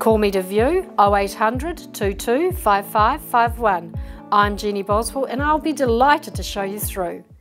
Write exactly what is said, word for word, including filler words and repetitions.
Call me to view oh eight hundred, two two five five five one. I'm Jeannie Boswell and I'll be delighted to show you through.